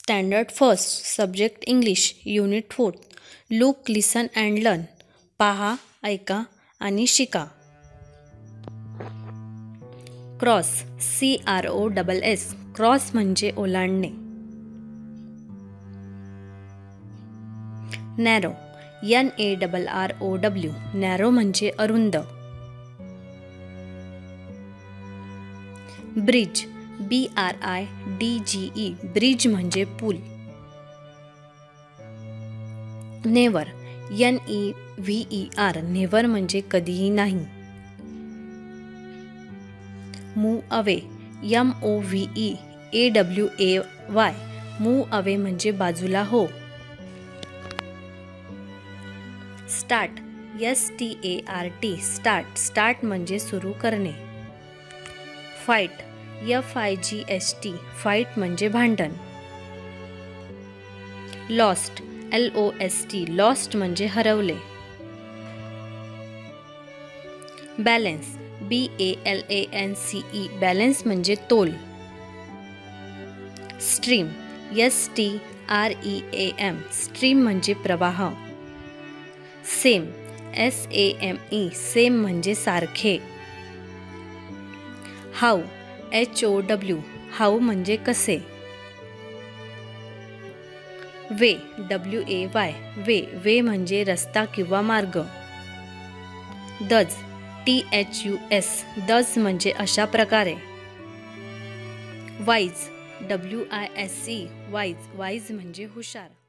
Standard first subject English unit 4. Look, listen and learn. पहा, ऐका आणि शिका. Cross, CROSS. क्रॉस म्हणजे ओलांडणे. Narrow, NARROW. नॅरो म्हणजे अरुंद. Bridge, BRIDGE. ब्रिज म्हणजे पूल. Never, NEVER. नेव्हर म्हणजे कधीही नाही. Move away, MOVEAWAY. Move away म्हणजे बाजूला हो. Start, START. स्टार्ट म्हणजे सुरू करणे. Fight, FIGHT. फाईट म्हणजे भांडण. Lost, LOST. लॉस्ट म्हणजे हरवले. Balance, BALANCE. बॅलन्स म्हणजे तोल. Stream, STREAM. स्ट्रीम म्हणजे प्रवाह. Same, SAME. सेम म्हणजे सारखे. How, HOW. हाऊ म्हणजे कसे. वे, WAY. वे म्हणजे रस्ता किंवा मार्ग. दज, THUS. दज म्हणजे अशा प्रकारे. Wise, WISE. वाईज म्हणजे हुशार.